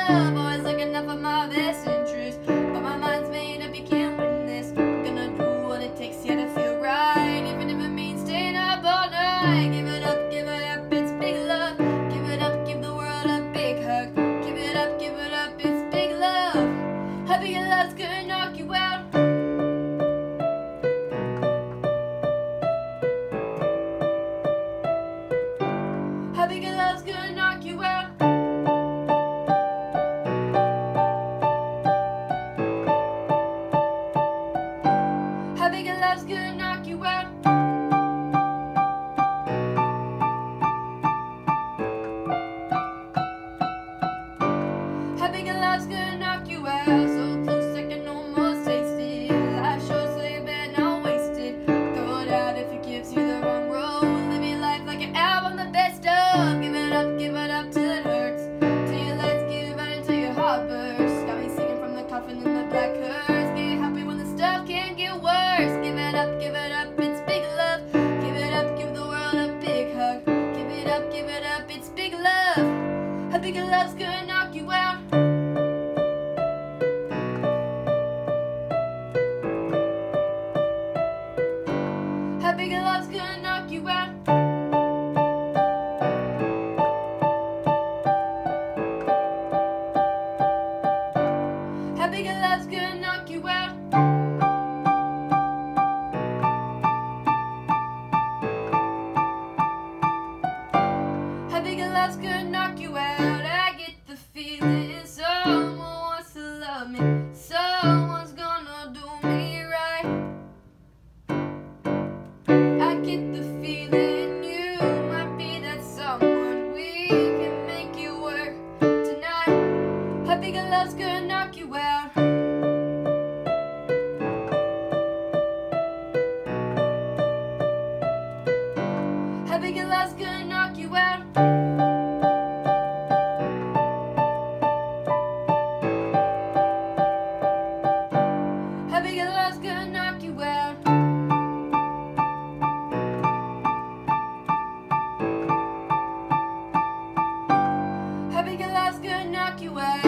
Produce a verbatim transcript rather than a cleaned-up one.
love, always looking out for my best interest. But my mind's made up, you can't win this. I'm gonna do what it takes, yeah, to feel right, even if it means staying up all night. Give it up, give it up, it's big love. Give it up, give the world a big hug. Give it up, give it up, it's big love. Happy your love's gonna knock you out. Happy your love's gonna knock you out. Happy your love's gonna knock you out. Happy your love's gonna knock you out. So close I can almost taste it. Life sure so bad, not wasted. Throw it out if it gives you the wrong road. Live your life like an album, the best of. Give it up, give it up till it hurts. Till your legs give out until your heart bursts. Got me singing from the coffin in the black hearse. Get happy when the stuff can't get worse. Give it up, give it up, it's big love. Give it up, give the world a big hug. Give it up, give it up, it's big love. Happy your love's gonna knock you out. Happy your love's gonna knock you out. Happy your love's gonna knock you out. Happy your love's gonna knock you out. I get the feeling someone wants to love me. Someone's gonna do me right. I get the feeling you might be that someone. We can make it work tonight. Happy your love's gonna knock you out. Happy your love's gonna knock you out. Happy your love's gonna knock you out. Happy your love's gonna knock you out.